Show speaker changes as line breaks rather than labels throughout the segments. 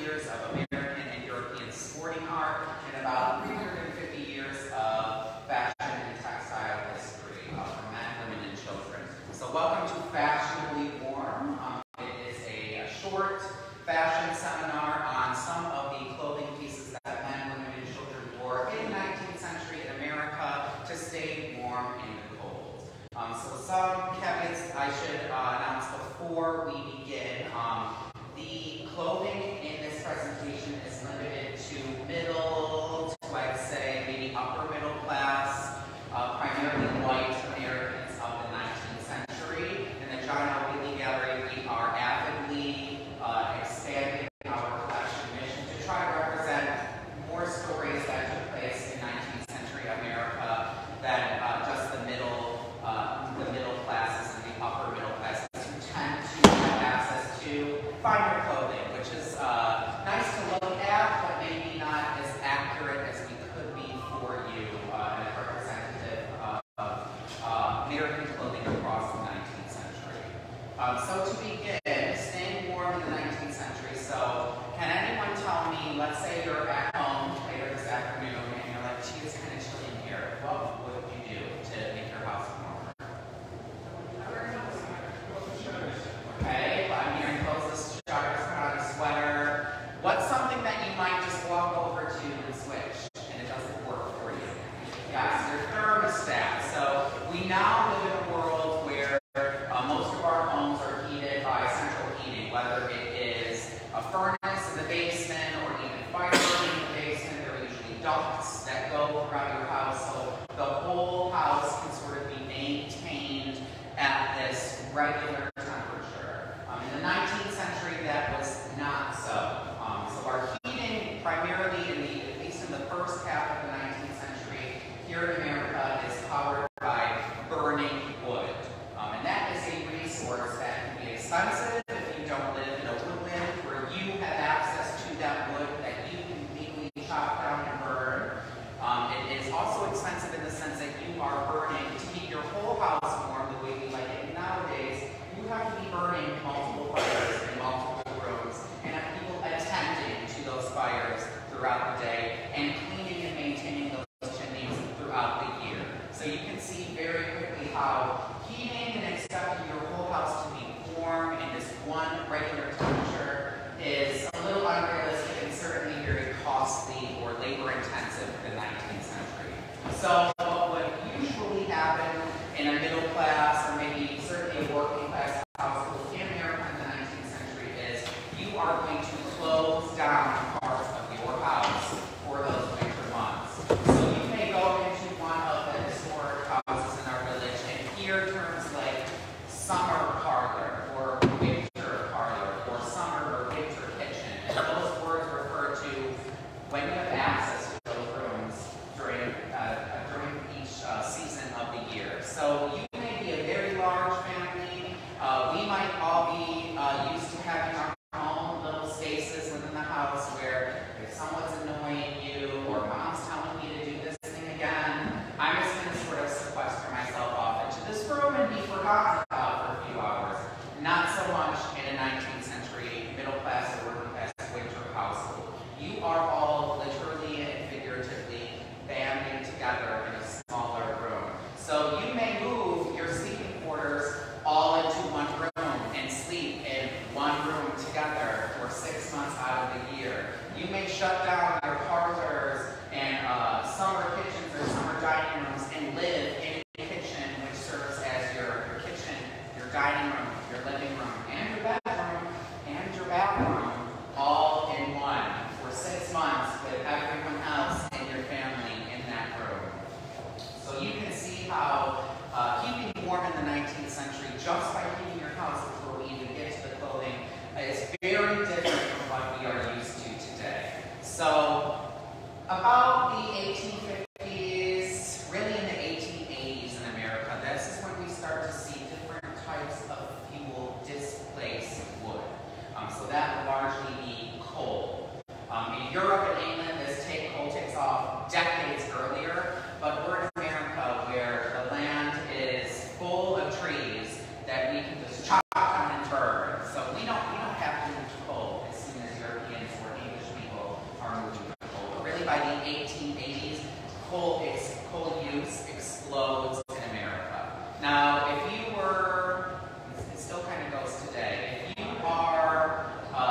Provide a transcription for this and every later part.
years of American and European sporting art, and about 350 years of fashion and textile history for men, women, and children. So welcome to Fashionably Warm. It is a short fashion seminar on some of the clothing pieces that men, women, and children wore in 19th century America to stay warm in the cold. So some caveats I should announce before we begin. The clothing in this presentation is limited to middle to, I'd say, maybe upper middle class, primarily white Americans of the 19th century. In the Wehle Gallery, we are avidly expanding our collection mission to try to represent more stories that took place in 19th century America than just the middle classes and the upper middle classes who tend to have access to finer clothing, which is nice to look at, but maybe not as accurate as we could be for you and representative of American clothing across the 19th century. So to begin, staying warm in the 19th century. So can anyone tell me, let's say you're at home later this afternoon and you're like, gee, it's kind of chilly in here. What would you do to make your house warmer? Okay, I'm hearing close the shutters, put on a sweater. What's something that you might just walk over to and switch and it doesn't work for you? Yes, your thermostat. So we now live in a world where most of our homes are heated by central heating, whether it is a furnace in the basement or even fire in the basement. There are usually ducts that go throughout your house, so the whole house can sort of be maintained at this regular temperature. In the 19th century, that was not so. So our heating, primarily, at least in the first half of the 19th century, here in America, is powered by burning wood. And that is a resource that can be expensive if you don't live in a woodland where you have access to that wood that you can legally chop down and burn. It is also expensive in the sense that you are burning to keep your whole house warm the way we like it nowadays. You have to be burning multiple fires in multiple rooms and have people attending to those fires throughout the day and cleaning and maintaining those chimneys throughout the year. So you can see very quickly how heating and expecting your whole house to be warm in this one regular temperature is a little unrealistic and certainly very costly or labor intensive in the 19th century. So what would usually happen in a middle class or maybe certainly a working class household in America in the 19th century is you are going to close down parts of your house for those winter months. So you may go into one of the historic houses in our village and hear terms like summer parlor or winter parlor or summer or winter kitchen. And those words refer to when you have access to those rooms during each season of the year. So you may be a very large family. We might all be used to having our own little spaces within the house where if someone's annoying you or mom's telling me to do this thing again, I'm just going to sort of sequester myself off into this room and be forgotten about for a few hours. Not so much in a 19th century middle class or working class winter household. You are all literally and figuratively banding together in a smaller room. So you may move your sleeping quarters all into one room and sleep in one room together for 6 months out of the year. You may shut down your parlors and summer kitchens or summer dining rooms and live in a kitchen which serves as your kitchen, your dining room, your living room, and your bedroom, and your bathroom, all in one for 6 months with everyone else in your family in that room. So you can see how keeping warm in the 19th century just by heating your house before we even get to the clothing is very different from what we are used to today. So about the 1850s, really in the 1880s in America, this is when we start to see different types of fuel displace wood. So that would largely be coal. In Europe and England, coal takes off decades earlier, but we're in America where the land is full of trees that we can just chop down and burn. So we don't have too much coal as soon as Europeans were by the 1880s, coal use explodes in America. Now, if you were, it still kind of goes today, if you are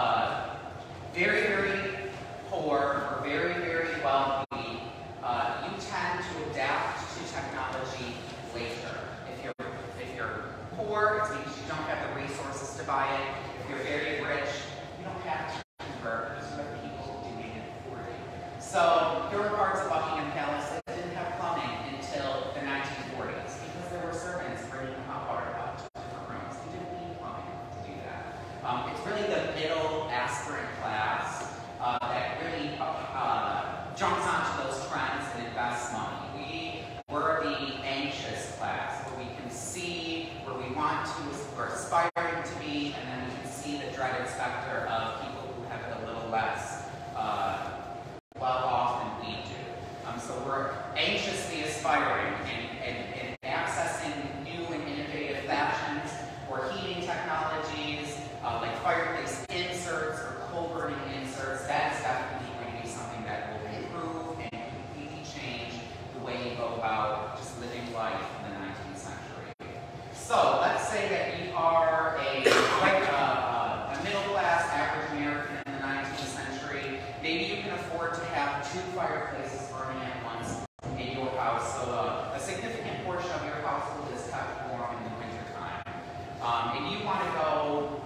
very, very poor or very, very wealthy, you tend to adapt to technology later. If you're poor, it's because you don't have the resources to buy it. If you're very rich, you don't have to convert because you have people doing it for you. So there were parts of Buckingham Palace that didn't have plumbing until the 1940s because there were servants bringing hot water up to different rooms. You didn't need plumbing to do that. It's really the middle aspirant class that really jumps onto those trends and invests money. We're the anxious class where we can see where we want to, we're aspiring to be, and then we can see the dreaded specter of people who have it a little less well off than we do. So we're anxiously aspiring and accessing new and innovative fashions or heating technologies like fireplace inserts or coal burning inserts. That is definitely going to be something that will improve and completely change the way you go about just living life in the 19th century. So let's say that you are a middle class average American in the 19th century. Maybe you can afford to have 2 fireplaces burning at once in your house, so a significant portion of your household is kept warm in the wintertime. If you want to go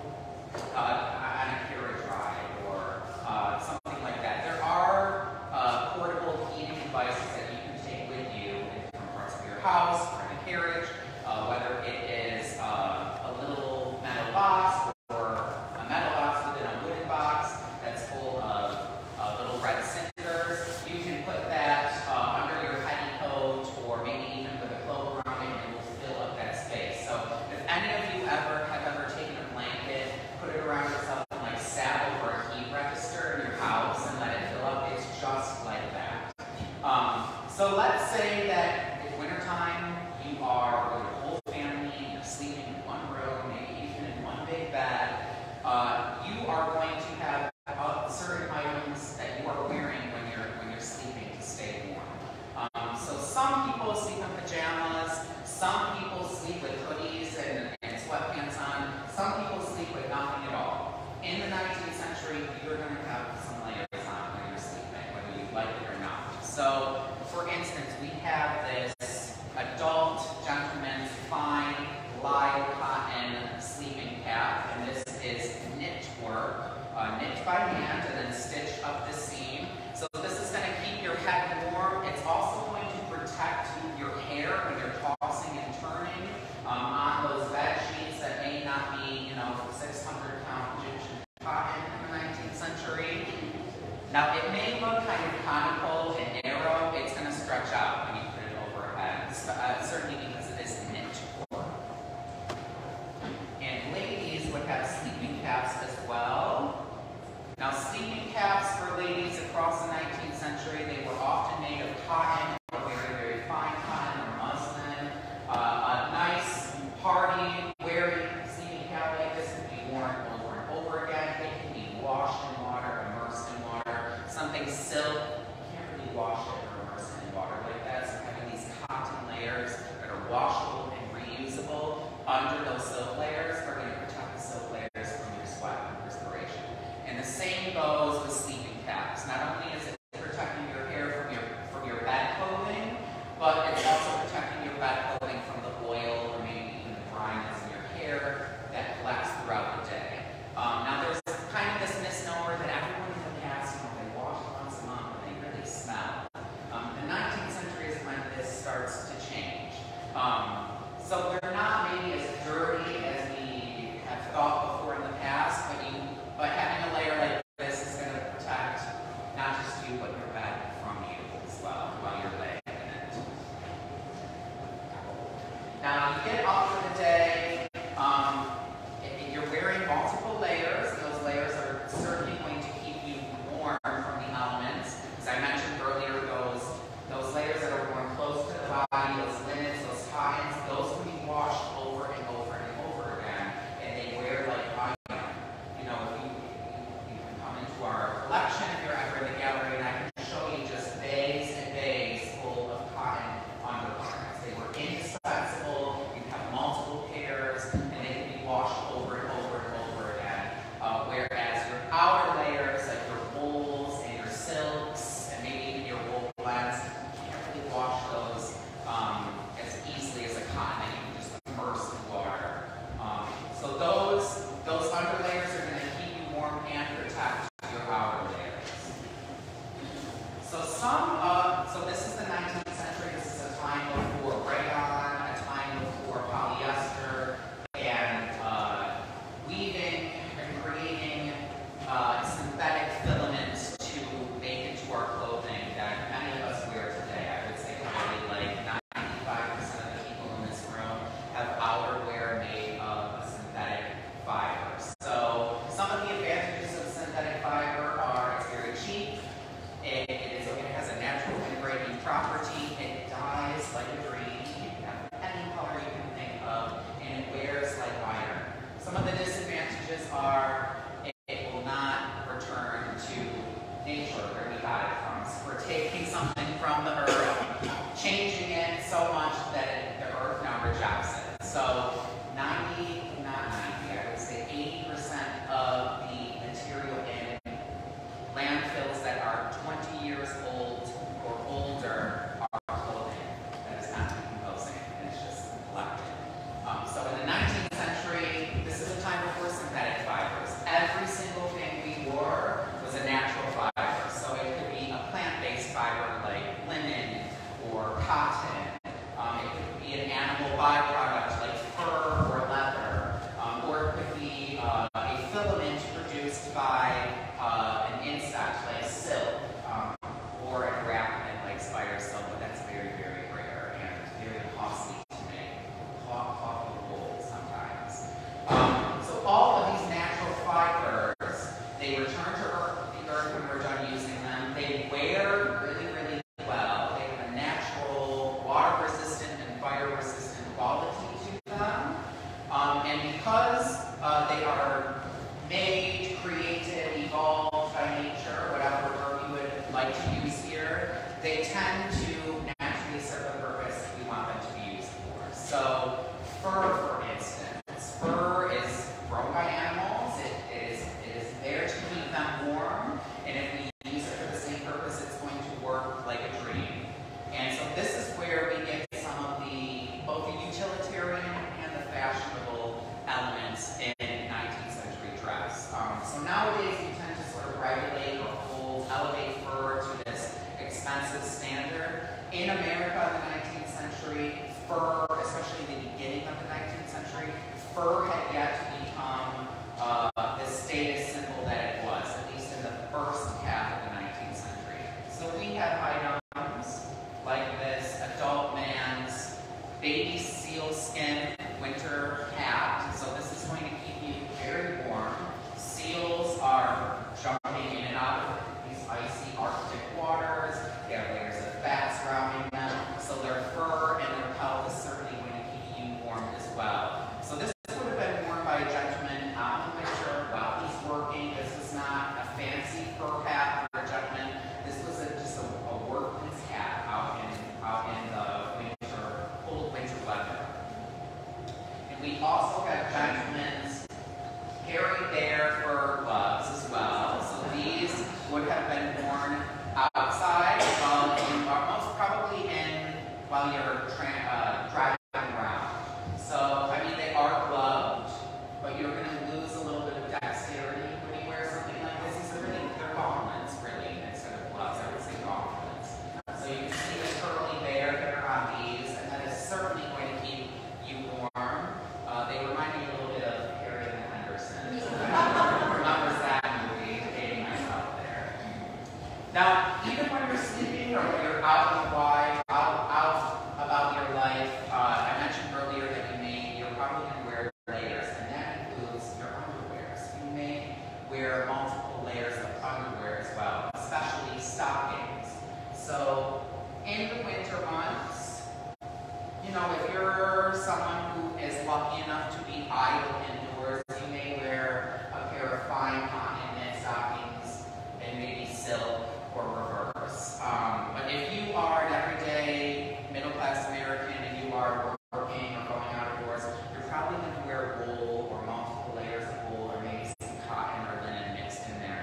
on a carriage ride or something like that, there are portable heating devices that you can take with you in different parts of your house or in a carriage, whether it is a little metal box or a metal box within a wooden box that's full of little red cinders. You can put that under your petticoat or maybe even with a cloak around it, and it will fill up that space. So if any of you have ever taken a blanket, put it around yourself and like saddle or a heat register in your house and let it fill up, it's just like that. So let's say that it's wintertime, you are with your whole family, you're sleeping in one room, maybe even in one big bed. You are going to have certain items that you are wearing when you're sleeping to stay warm. So some people sleep in pajamas, some people sleep with hoodies and sweatpants on, some people sleep with nothing at all. In the 19th century, you're going to have some layers on when you're sleeping, whether you like it or not. So, for instance, we have this adult gentleman's fine live cotton sleeping cap, and this is knit work, knit by hand and then stitched up the seam. So this is going to keep your head warm. It's also going to protect your hair when you're tossing and turning on those bed sheets that may not be, 600-pound Egyptian cotton in the 19th century. Now, it may look kind of conical and narrow. It's going to stretch out when you put it overhead, certainly because it is knit work. And ladies would have sleeping caps as well. Now, sleeping caps for ladies across the 19th century, they were often made of cotton or very, very fine cotton or muslin. A nice, hardy, wearing sleeping cap like this can be worn over and over again. It can be washed in water, immersed in water. Something silk, you can't really wash it or immerse it in water like that. So having these cotton layers that are washable and reusable under those silk layers are going to protect the silk layers from your sweat and perspiration. And the same goes with sleeping caps. Not only is it protecting your hair from your bed clothing, but it's also protecting your bed clothing from the oil or maybe even the dryness in your hair that collects throughout the day. Now there's kind of this misnomer that everyone in the past, they wash once a month and they really smell. The 19th century is when this starts to change. So they're not maybe as dirty as we have thought before in the past, but having a layer like this is going to protect not just you, outer layers, like your wools and your silks, and maybe even your wool blends, you can't really wash those as easily as a cotton that you can just immerse in water. So those under layers are going to keep you warm and protect your outer layers. So this is the 19th century. This is a time before rayon, a time before polyester, and weaving and creating synthetic filaments to make into our clothing that many of us wear today. I would say probably like 95% of the people in this room have outerwear made of a synthetic fiber. So some of the advantages of synthetic fiber are it's very cheap. It has a natural integrating property. It dyes like a dream. You can have any color you can think of, and it wears like iron. Some of the disadvantages are it will not return to nature where we got it from. So we're taking something from the earth, changing it so much that the earth now rejects it. So I would say 80% of the material in landfills that are 20 years old or older are clothing that is not decomposing, and it's just collected. So in the 19th century, this is a time before synthetic fibers. Every single thing we wore was a natural fiber. So it could be a plant-based fiber like linen or cotton. It could be an animal byproduct like fur or leather. Or it could be a filament produced by an insect like silk, or an arachnid like spider silk, but that's very, very rare and very costly to make. Cloth of wool sometimes. So all of these natural fibers, they return to the earth when we're done using them. They wear really, really well. They have a natural water-resistant and fire-resistant quality to them. And because they are made, created, evolved by nature, whatever word you would like to use here, they tend to naturally serve the purpose we want them to be used for. So fur, for instance, fur is grown by animals. It is there to keep them warm, and if we use it for the same purpose, it's going to work like a dream. And so this is where we get some of both the utilitarian and the fashionable elements in 19th century dress. So nowadays we tend to sort of regulate or elevate fur to this expensive standard. In America in the 19th century, fur, especially in the beginning of the 19th century, fur had yet to become the status symbol that it was, at least in the first half of the 19th century. So we have items like this adult man's baby sealskin winter hat. So this is going to keep you very warm. Seals are jumping in and out of these icy Arctic waters. They have layers of fat surrounding them. So their fur and their pelt is certainly going to keep you warm as well. So this would have been worn by a gentleman out in the winter while he's working. This was not a fancy fur hat for a gentleman. This was just a workman's hat out in the winter, cold winter weather. And we also have gentlemen's hairy bear fur gloves as well. So these would have been worn outside most probably while you're driving around. So, I mean, they are gloved, but you're going to lose a little bit of dexterity when you wear something like this. They're gauntlets, really, instead of gloves. I would say gauntlets. So you can see the curly bear hair on these, and that is certainly going to keep you warm. They remind me a little bit of Harry and Henderson. Remembers that movie, dating myself there. Now, even when you're sleeping or when you're out in the wide, out about your life, I mentioned earlier that you're probably going to wear layers, and that includes your underwear. So you may wear multiple layers of underwear as well, especially stockings. So in the winter months, if you're someone who is lucky enough to be idle indoors, you may wear a pair of fine cotton knit stockings and maybe silk or reverse. But if you are an everyday middle-class American and you are working or going outdoors, you're probably going to wear wool or multiple layers of wool or maybe some cotton or linen mixed in there.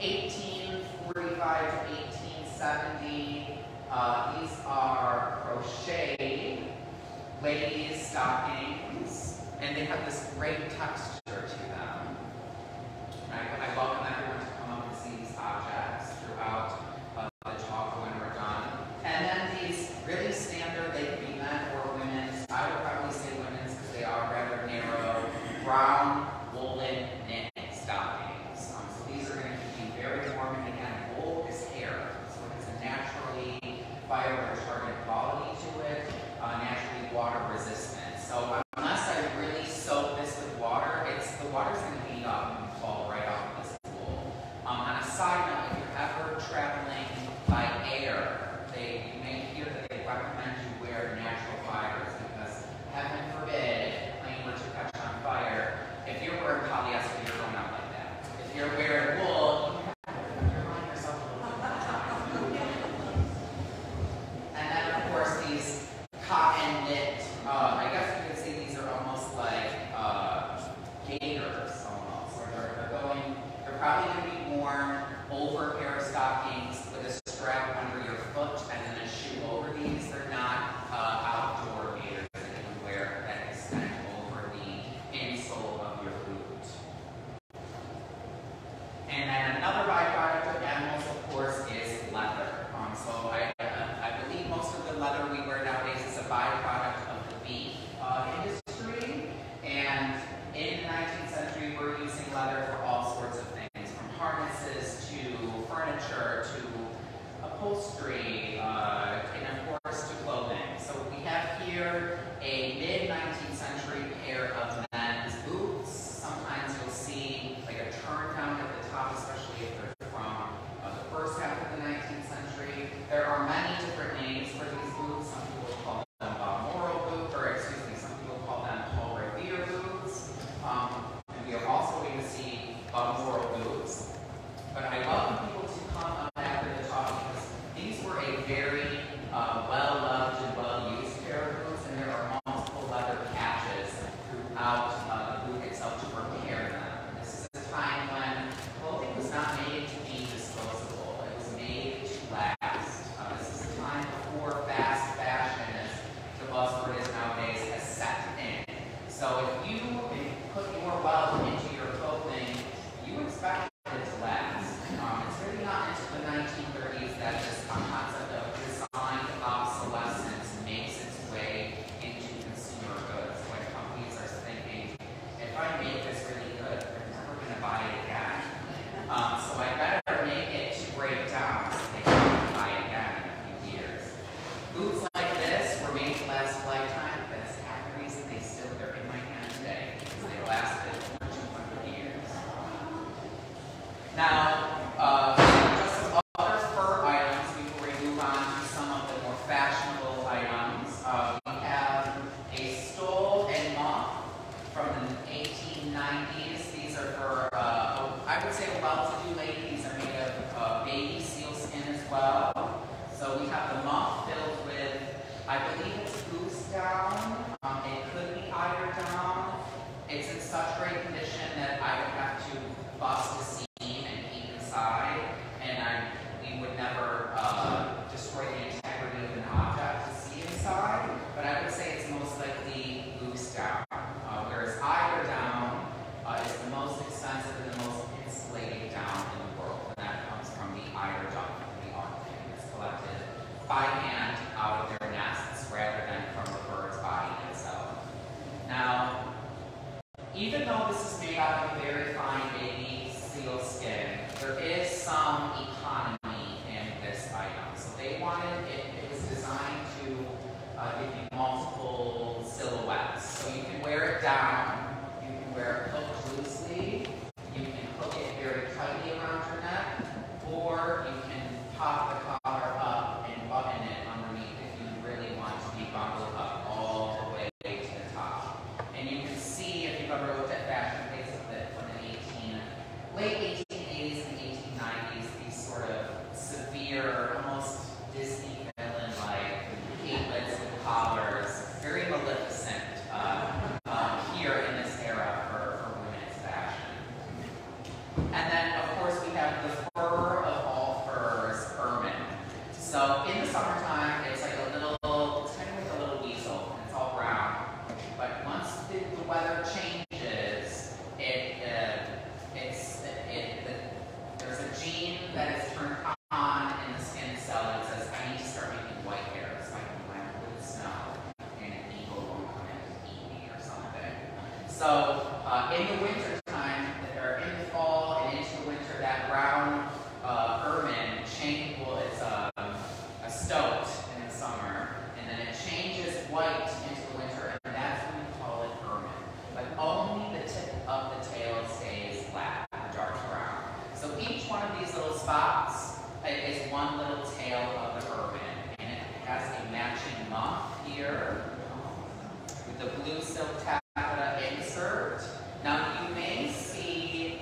1845 to 1870. These are crocheted ladies' stockings, and they have this great texture to them. I welcome everyone to come up and see these objects throughout the talk when we're done. And then these really standard, they can be men or women's. I would probably say women's because they are rather narrow, brown woolen knit stockings. So these are going to be very warm, and again, wool is hair, so it's a naturally fire retardant quality to it, naturally water resistant. So unless I really soak this with water, the water's going to heat up and fall right off this wool. On a side note, if you're ever traveling by air, you may hear that they recommend you wear natural fibers because, heaven forbid, if the plane were to catch on fire, if you're wearing polyester, you're going out like that. If you're wearing wool, you remind yourself a little bit. And then, of course, these cotton knit, I guess you could say these are almost like gaiters, almost. Or they're probably going to be worn over pair of stockings with a strap under your foot and then a shoe over these. They're not outdoor gaiters that you can wear that extend over the insole of your boot. And then another byproduct of animals, of course, is leather. So I believe most of the leather we wear nowadays is a byproduct of the beef industry. And in the 19th century, we're using leather for all sorts of things, from harnesses to furniture to upholstery, and of course to clothing. So we have here a mid-19th century pair of men's boots. Sometimes you'll see like a turn down at the top, especially if they're from the first half of the 19th century. There are many different names for these boots. Some people call them Balmoral boots, or excuse me, some people call them Paul Revere boots. And we are also going to see Balmoral boots. But I welcome people to come up after the talk because these were a very well-loved and well-used pair of boots, and there are multiple leather patches throughout the boot itself to repair them. This is a time when clothing was not made to be disposable. It was made to last. This is a time before fast fashion, as the buzzword is nowadays, has set in. So if you put your wealth into your clothing, you expect it to last. It's really not into the 1930s that this concept of designed obsolescence makes its way into consumer goods. When companies are thinking, if I make this really good, they're never going to buy it again. So I better make it to break down so they can buy it again in a few years. Boots like this were made to last a lifetime. That's half the reason they're in my hand today, because they lasted for 200 years. Now, just some other fur items before we move on to some of the more fashionable items. We have a stole and muff from the 1890s. These are for, I would say, a well-to-do lady. These are made of baby sealskin as well. So we have the muff filled with, I believe it's goose down. It could be eider down. It's in such great condition that I would have to bust a seam and keep inside, and we would never destroy the integrity of an object to see inside. But I would say it's most likely goose down, whereas eider down is the most expensive and the most insulating down in the world, and that comes from the eider duck, the arctic. It's collected by hand out of their nests rather than from the bird's body itself. Now, even though this is made out of very fine baby sealskin, there is some economy in this item. So they wanted it was designed to give you multiple silhouettes. So you can wear it down, you can wear it hooked loosely, you can hook it very tightly around your neck, or you can pop the collar up and button it underneath if you really want to be bundled up all the way to the top. And you can see, if you've ever looked at fashion plates of it from the late 1880s and 1890s, these sort of severe, almost Disney villain-like capelets with collars, very maleficent here in this era for women's fashion. And then, of course, we have the one of these little spots is one little tail of the ermine, and it has a matching muff here with the blue silk taffeta insert. Now you may see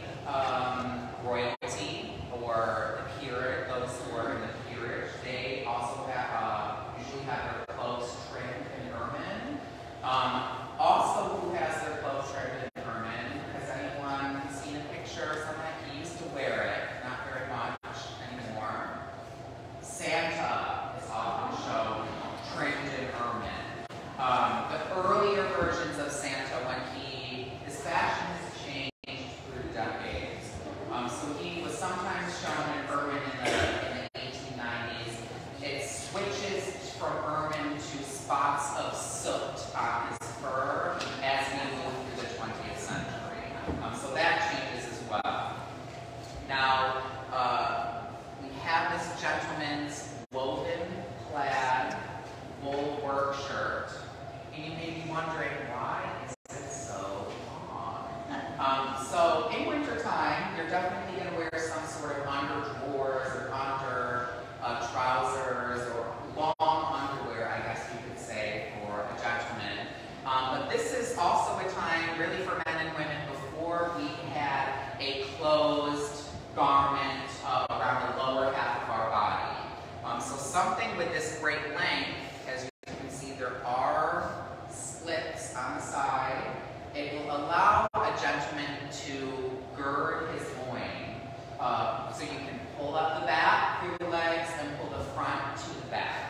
royalty or the peerage, those who are in the peerage, they also have, usually have their clothes trimmed in ermine. Also, who has their clothes trimmed in ermine? Has anyone seen a picture of someone that used to wear it? Not very much anymore. Santa is often shown trimmed in ermine. The earlier versions of Santa, when his fashion has changed through the decades. So he was sometimes shown in ermine in the 1890s. It switches from ermine to spots of soot on his fur as we move through the 20th century. So that changes as well. Now, we have this gentleman's woven plaid wool work shirt. And you may be wondering, why is it so long? So in wintertime, you're definitely going to wear some sort of under drawers or under trousers or long underwear, I guess you could say, for a gentleman. But this is also a time really for men and women before we had a closed garment around the lower half of our body. So something with this great length, as you can see, there are slits on the side. It will allow a gentleman to gird his loin. So you can pull up the back through the legs and pull the front to the back.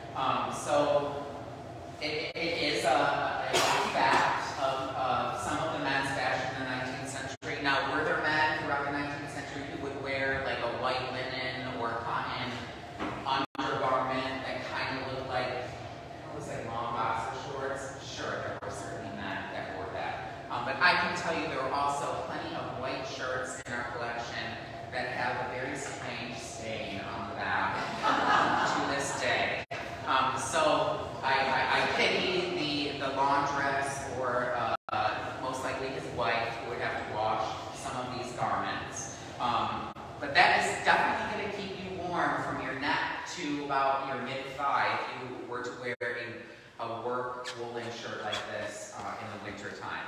So it is a fact of some of the men's fashion in the 19th century. Now, were there men throughout the 19th century who would wear like a white linen or cotton undergarment that kind of looked like, what was it, long boxer shorts? Sure, there were certainly men that wore that. But I can tell you there are also plenty of white shirts in our collection that have a very strange stain on the back to this day. So I pity the laundress or most likely his wife who would have to wash some of these garments. But that is definitely going to keep you warm from your neck to about your mid-thigh if you were to wear a work woolen shirt like this in the winter time.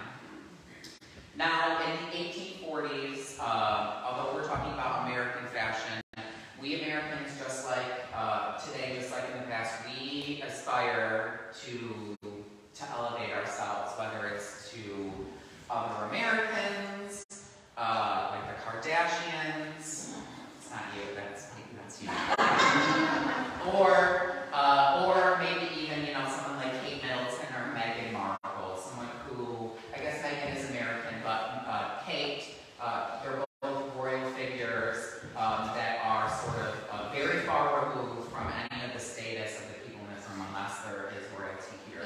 Now, in the 1840s, although we're talking about American fashion, we Americans, just like today, just like in the past, we aspire to elevate ourselves, whether it's to other Americans, like the Kardashians. It's not you, that's you. Or maybe even, someone like Kate Middleton or Meghan Markle, someone who, I guess Meghan is American, but Kate, they're both royal figures that are sort of very far removed from any of the status of the people in this room, unless there is royalty here.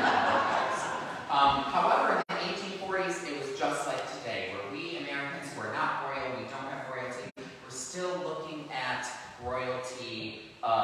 However, in the 1840s, it was just like today, where we Americans who are not royal, we don't have royalty, we're still looking at royalty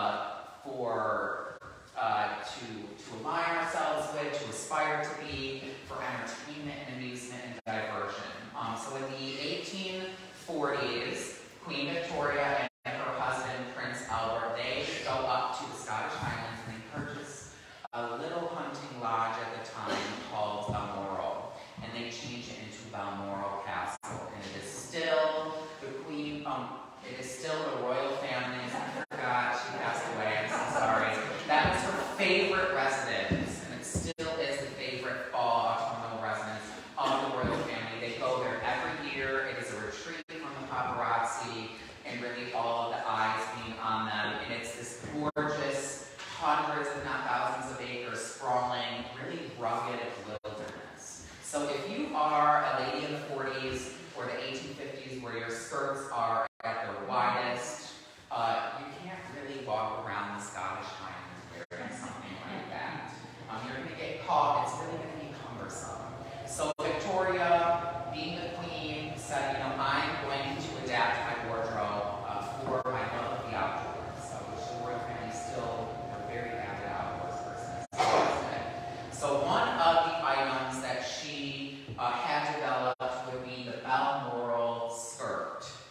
to align ourselves with, to aspire to be, for entertainment and amusement and diversion. So in the 1840s, Queen Victoria and her husband, Prince Albert, they go up to the Scottish Highlands and they purchase a little hunting lodge at the time called Balmoral. And they change it into Balmoral Castle. And it is still the Queen, it is still the royal family. I forgot, she passed away, I'm so sorry. That was her favorite residence, and it still is the favorite fall autumnal residence of the royal family. They go there every year. It is a retreat from the paparazzi and really all of the eyes being on them. And it's this gorgeous, hundreds if not thousands of acres, sprawling, really rugged wilderness. So if you are a lady in the 40s or the 1850s where your skirts are at their widest, you can't really walk around the Scottish Highlands wearing something like that. You're going to get caught. It's really going to be cumbersome. So Victoria, being the queen, said, I'm going to adapt my wardrobe for my love of the outdoors. So which the royal family still are very avid outdoors persons. So one of the items that she had developed would be the Balmoral skirt.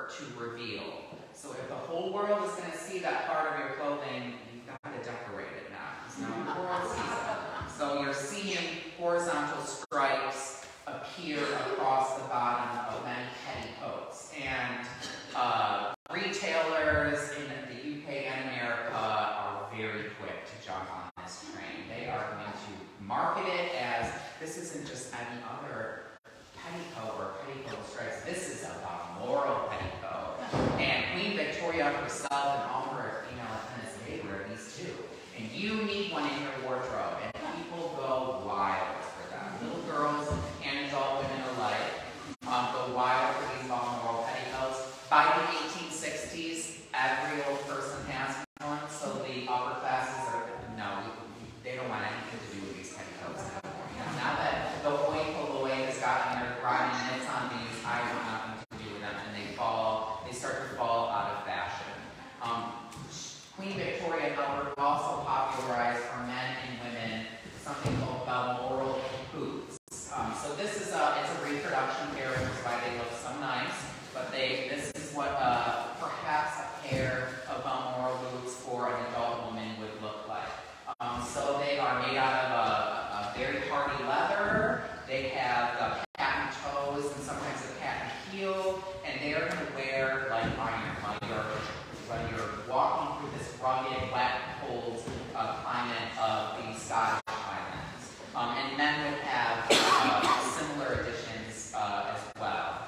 work to reveal. So if the whole world is going to see that part of your clothing, you've got to decorate it now. It's now floral season. So you're seeing horizontal stripes appear across the bottom of many petticoats. And retailers in the UK and America are very quick to jump on this train. They are going to market it as this isn't just any other petticoat or petticoat stripes. This is a Balmoral petticoat. And Queen Victoria herself and all her female attendants, they wear these too. And you need one in your wardrobe. And people go wild for them. Little girls and adult women alike go wild for these Balmoral petticoats. By the 1860s, every old person has one. So the upper classes are, no, they don't want anything to do with these petticoats anymore. Now that the hoi polloi has gotten their riding mitts on these, I want nothing to do with them, and they start to fall out of fashion. Queen Victoria and Albert also popularized for men and women something called Balmoral boots. So this is it's a reproduction pair, which is why they look so nice. But this is what perhaps a pair of Balmoral boots for an adult woman would look like. So they are made out of a very hardy leather. They have the patent toes and sometimes a patent heel, and they are going to wear like iron when you're walking through this rugged, wet, cold climate of the Scottish Highlands. And men would have similar additions as well.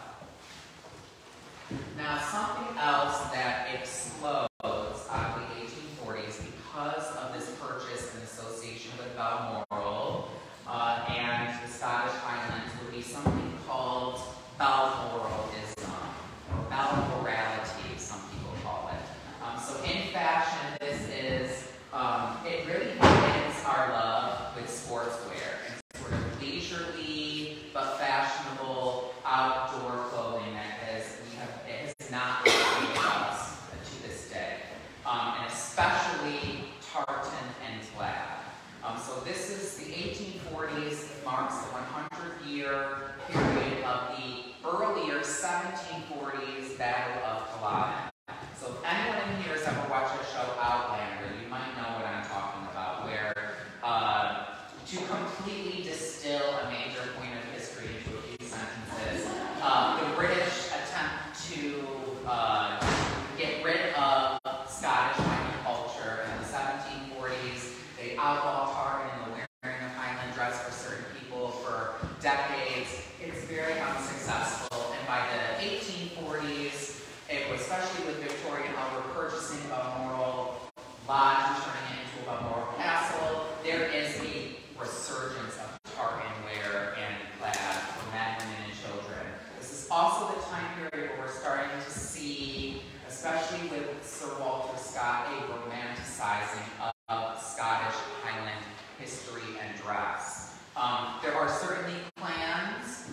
Now, something else that explodes out of the 1840s because of this purchase and association with Balmoral and the Scottish Highlands would be something called Balmoralism, or Balmorality, some people call it. So in fashion, this is, it really begins our love with sportswear and sort of leisurely but fashionable outdoor clothing that it has not escaped us to this day, and especially tartan and plaid. So this is the 1840s, marks the 100-year period of the earlier 1740s Battle of Culloden. So if anyone in here has ever watched the show Outlander, you might know what I'm talking about, where to completely distill a major point of history into a few sentences, the British attempt to get rid of Scottish Highland culture in the 1740s. They outlawed tartan and the wearing of Highland dress for certain people for decades. It's very unsuccessful, and by the 1840s, it was, especially with Victoria and Albert purchasing Balmoral Lodge and turning it into a Balmoral Castle, there is a resurgence of tartan wear and plaid for men, women, and children. This is also the time period where we're starting to see, especially with Sir Walter Scott, a romanticizing of Scottish Highland history and dress. There are certainly clans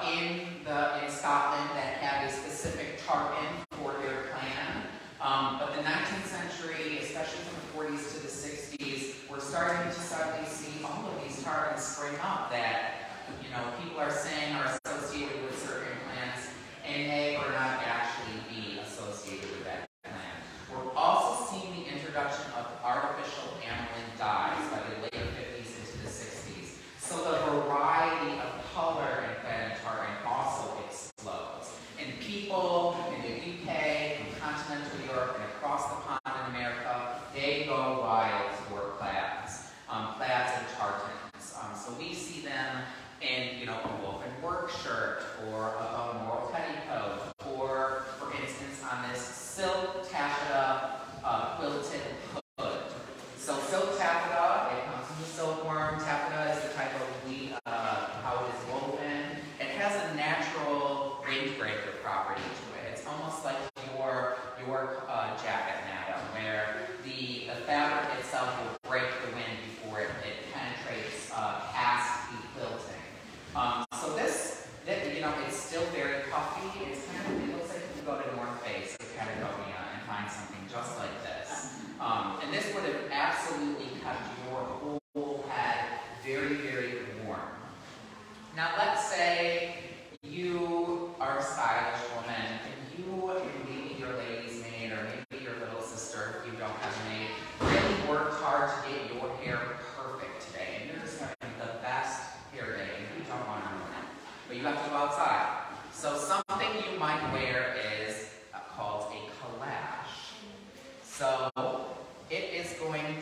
in Scotland that have a specific tartan for their clan, but the 19th century, especially from the 40s to the 60s, we're starting to suddenly see all of these tartans spring up that people are saying are associated with certain clans, and may or not actually be associated with that clan. We're also seeing the introduction of artificial aniline dyes by the late 50s into the 60s. So the variety of color in plaid and tartan also explodes. And people in the UK, in continental Europe, and across the pond in America, they go wild for plaids and tartans. So we see them in, a woven work shirt, or a Balmoral petticoat, or, for instance, on this silk taffeta quilted hood. So silk taffeta, it comes from the silkworm. Taffeta is the type of how it is woven. It has a natural windbreaker property to it. It's almost like your jacket, madam, where the fabric itself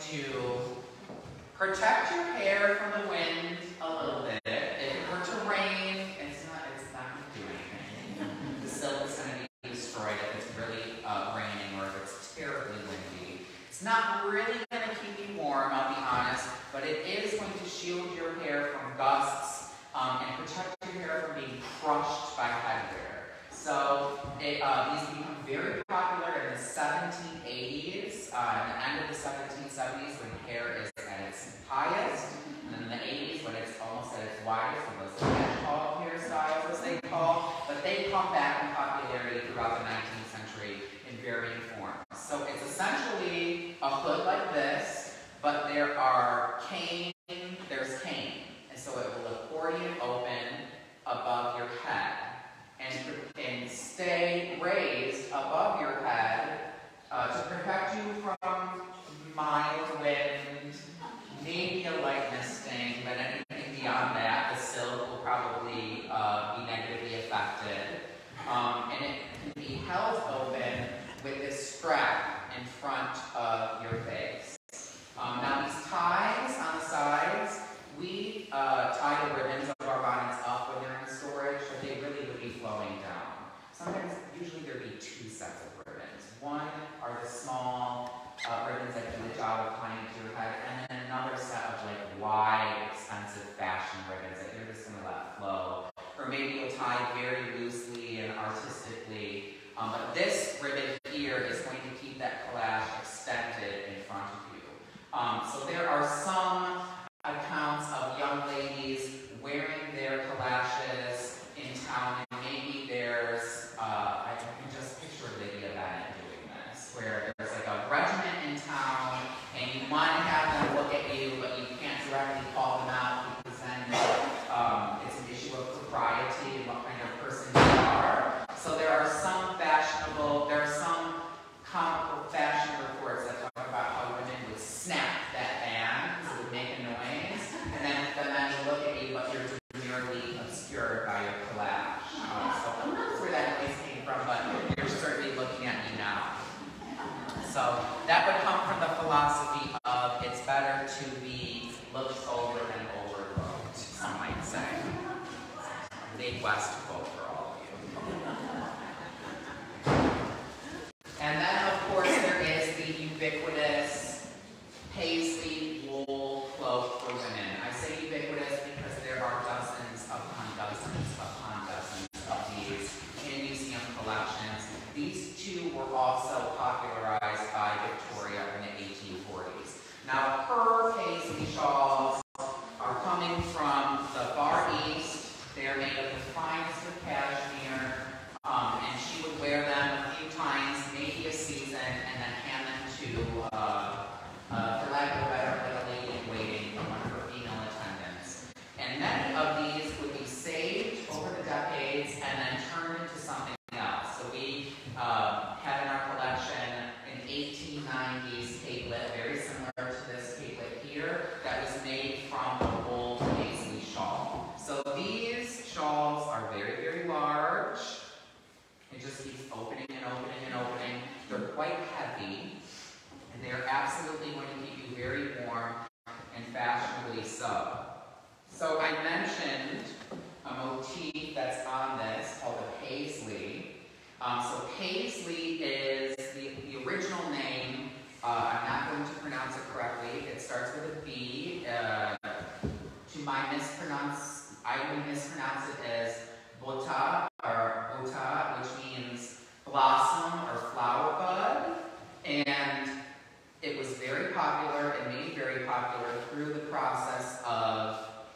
to protect your hair from the wind a little bit. If it were to rain, it's not going to do anything. The silk is going to be destroyed if it's really raining or if it's terribly windy. It's not really going to keep you warm, I'll be honest, but it is going to shield your hair from gusts and protect your hair from being crushed by headwear. So these become very popular in the 1780s, the end of the 1770s when hair is at its highest, and then in the 80s when it's almost at its widest, and those catch-all hairstyles as they call, but they come back in popularity throughout the 19th century in varying forms. So it's essentially a hood like this, but there's cane, and so it will accordion open above your head and stay raised above your head to protect you from mild wind, maybe a light misting, but anything beyond that, the silk will probably be negatively affected. And it can be held open with this strap in front of your face. Now these ties on the sides, we tie the ribbons of our bonnets up when they're in storage, so they really would be flowing down. Sometimes, usually there'd be two sets of ribbons. One are the small ribbons that do the job of tying to your head, and then another set of like wide, expensive fashion ribbons that you're just going to let flow. Or maybe you'll tie very loosely and artistically. But this ribbon here is going to keep that collage extended in front of you. So there are some accounts of young ladies wearing their collages in town, and maybe there's, I can just picture Lydia Bennett doing this, where there's like a regiment in town, and you want to have them look at you, but you can't directly call them out, because then it's an issue of propriety and what kind of person you are. So there are some comical fashion reports that talk about how women would snap that band because it would make a noise, and then the men will look at you, but you're merely obscured by your collage. So who knows where that noise came from, but you're certainly looking at me now. So that would come from the philosophy of it's better to be looked over than overlooked, some might say. Big West quote for all of you. And then, of course, there is the ubiquitous paisley wool cloak for women. I say ubiquitous because there are dozens upon dozens of these in museum collections. These two were also popularized by Victoria in the 1840s. Now, her paisley shawls are coming from the Far East. They're made of the finest of cashmere, and she would wear them a few times, maybe a season, and then hand them to, for lack of a better, like a lady in waiting from one of her female attendants. And many of these would be saved over the decades and then turned into something else. So we had in our collection an 1890s capelet, very similar to this capelet here, that was made from a wool paisley shawl. So these shawls are very, very large. It just keeps opening and opening and opening. They're quite heavy, and they're absolutely going to keep you very warm and fashionably so. So I mentioned a motif that's on this called a paisley. So paisley is the original name. I'm not going to pronounce it correctly. It starts with a B. I would mispronounce it as bota, which means blossom or flower bud. And it was very popular and made very popular through the process of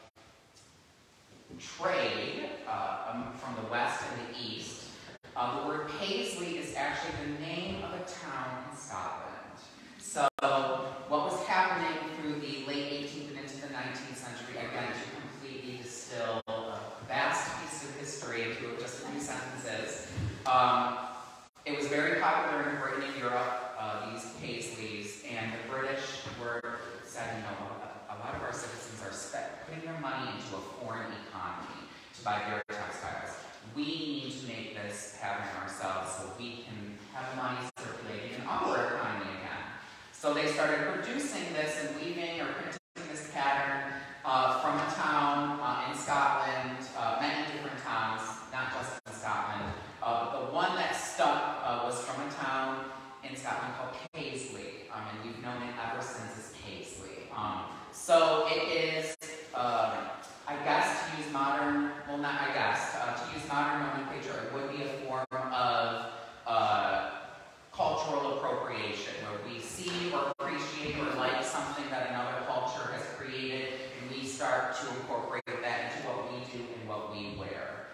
trade from the west and the east. The word paisley is actually the name of a town in Scotland. So what was happening through the late 18th and into the 19th century, again, to completely distill a vast piece of history into just a few sentences, it was very popular in Britain and Europe, these paisleys, and the British said, you know, a lot of our citizens are putting their money into a foreign economy to buy their textiles. We need to make this pattern ourselves so we can have money circulating in our economy again. So they started producing this and weaving or printing this pattern from a town in Scotland, many different towns, not just in Scotland. But the one that stuck was from a town in Scotland called Paisley, and we've known it ever since as Paisley. So it is, I guess, to use modern, well, not I guess, to use modern nomenclature, it would be a form of cultural appropriation, where we see or appreciate or like something that another culture has created, and we start to incorporate that into what we do and what we wear.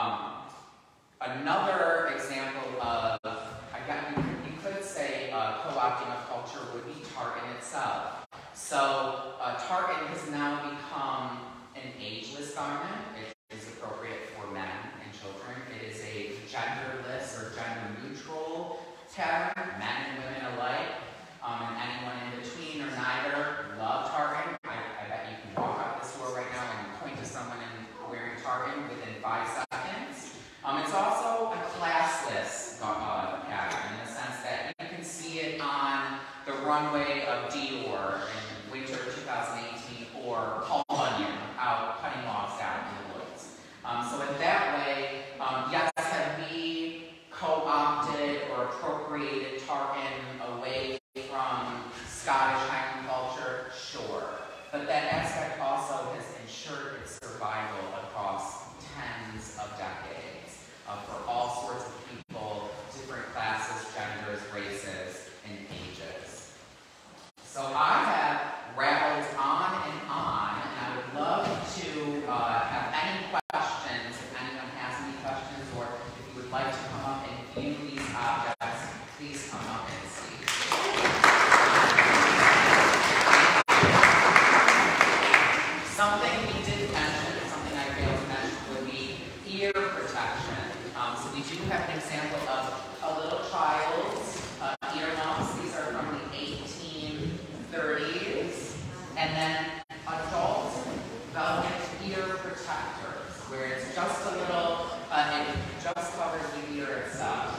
Another example of, you could say, co-opting a culture would be tartan itself. So tartan has now become an ageless garment. It is appropriate for men and children. It is a genderless or gender-neutral pattern, men and women alike, and anyone in between or neither love tartan. I bet you can walk out the store right now and point to someone wearing tartan within 5 seconds. It's also a classless pattern in the sense that you can see it on the runway of Dior in winter 2018 or Paul Bunyan out cutting logs down in the woods. So in that way, yes, have we co-opted or appropriated tartan away from Scottish Highland culture? Sure. But that aspect also has ensured its survival across tens of decades for all sorts of people, different classes, genders, races, and ages. So I have rattled on, and I would love to have any questions, if anyone has any questions, or if you would like to come up and view these objects, please come up and see. Something we did mention, something I failed to mention, would be ear protection. So we do have an example of a little child's earmuffs. These are from the 1830s. And then adult velvet ear protectors, where it's just a little, it just covers the ear itself.